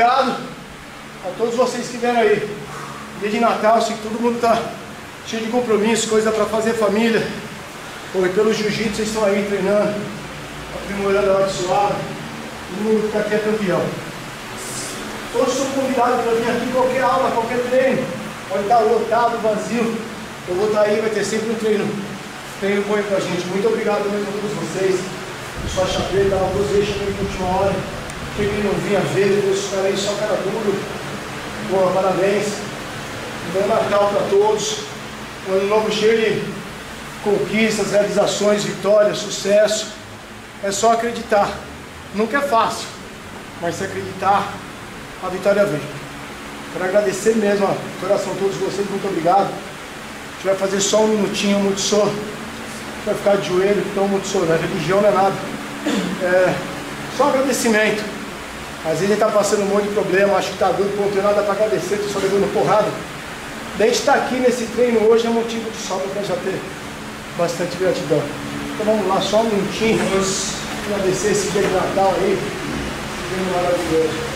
obrigado a todos vocês que vieram aí. Dia de Natal, eu sei que todo mundo está cheio de compromisso, coisa para fazer família. Pô, e pelo jiu-jitsu vocês estão aí treinando, aprimorando a arte suave. Todo mundo que está aqui é campeão. Todos são convidados para vir aqui em qualquer aula, qualquer treino. Pode estar lotado, vazio. Eu vou estar aí, vai ter sempre um treino bom aí pra gente. Muito obrigado mesmo a todos vocês. Faixa preta, eu gostei, cheguei na última hora. Quem não vinha ver, depois os caras aí só cara duro. Boa, parabéns. Bom Natal para todos. Um ano novo cheio de conquistas, realizações, vitórias, sucesso. É só acreditar. Nunca é fácil, mas se acreditar, a vitória vem. Quero agradecer mesmo a coração a todos vocês, muito obrigado. A gente vai fazer só um minutinho, um Mutsu. Vai ficar de joelho, então Mutsu, né? Religião não é nada. Só agradecimento. Às vezes ele está passando um monte de problema, acho que está duro, não tem nada para agradecer, estou só levando porrada. Daí a gente está aqui nesse treino hoje, é motivo de sobra para já ter bastante gratidão. Então vamos lá, só um minutinho, vamos agradecer esse dia de Natal aí, esse dia maravilhoso.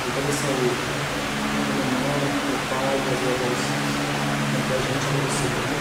Saúde, o pai, a gente,